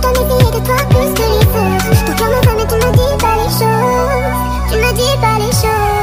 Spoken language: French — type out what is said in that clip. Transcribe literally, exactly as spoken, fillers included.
ton essayer de toi plus que les autres. Ton cœur me va mais tu me dis pas les choses. Tu me dis pas les choses.